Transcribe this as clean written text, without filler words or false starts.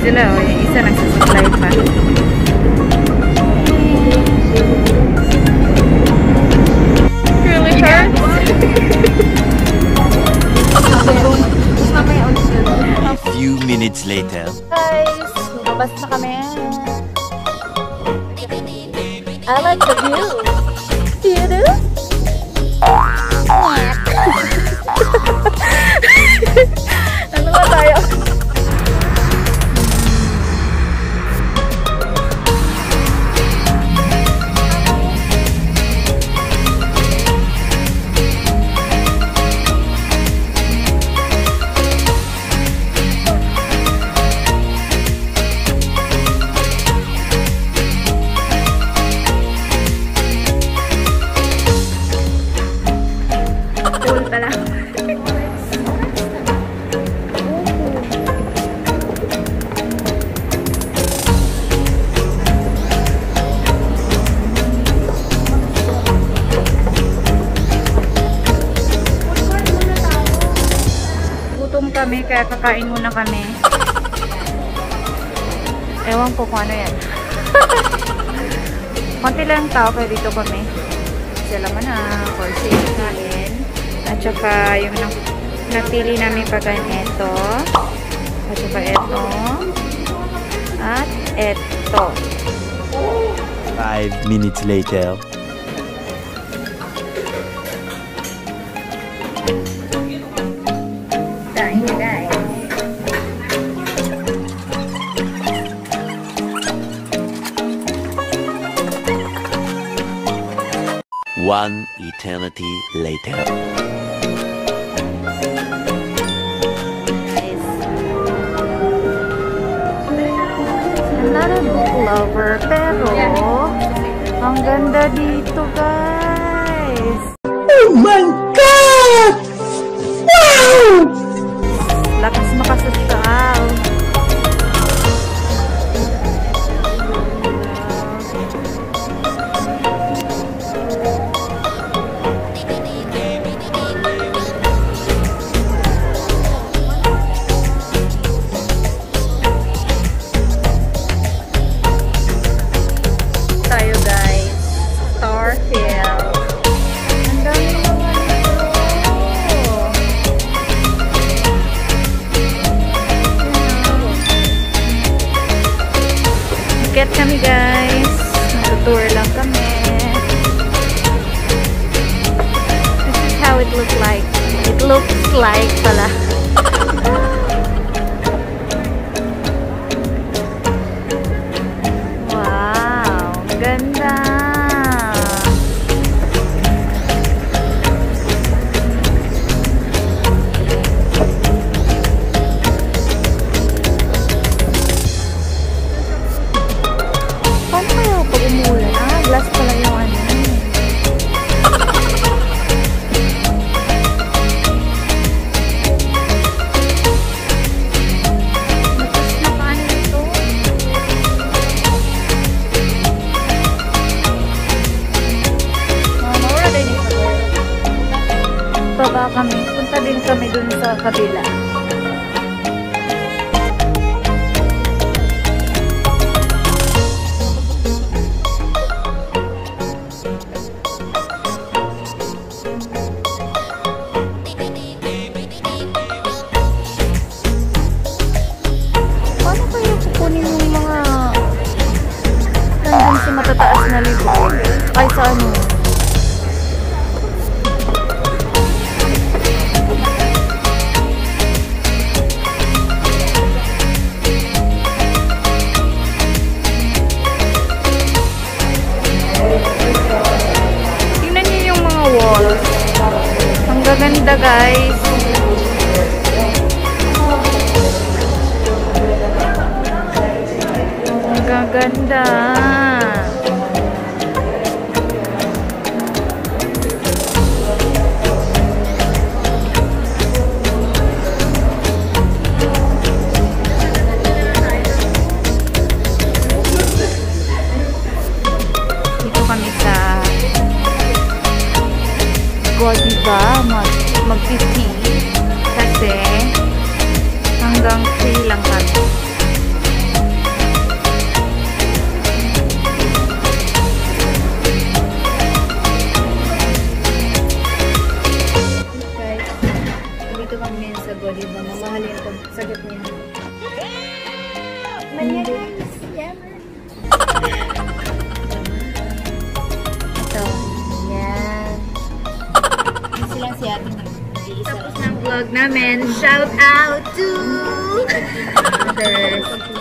sila, o. Yung isa nagsasuklay pa. Really hurts? A few minutes later. Guys, lumabas na kami. I like the view. You do? Ano ba tayo? Pool pala. Gutom kami, kaya kakain muna kami. Ewan ko kung ano yan. Konti lang tao, kaya dito kami. Sila man na, for safe kain. At saka yung napili namin pagkain ito. At saka ito. At ito. 5 minutes later. Kain na guys. One eternity later. I'm not a book lover, pero ang ganda dito, guys. Oh my God! Wow! Lakas makasosyal. Tayo guys, Star Hill. Ang dami naman ito. Get kami guys. Nag-tour lang kami. This is how it looks like. It looks like pala. Wow, ganda. Paano kayo pag umulan? Ah, glass pala yung ano. Matas na paano ito? Mawala din ito. Baba kami. Punta din kami dun sa kabila. Paano kayo kukunin yung mga nandun sa matataas na libro? Ay, sa ano? Tingnan niyo yung mga walls. Ang gaganda guys. Ang gaganda. Dito kami sa Godiva mag-tea kasi hanggang 3 lang kami. Tikman niya guys. Yummer. Ito. Yan. Kasi lang si ate nag-iisa. Tapos ng vlog namin. Shout out to others.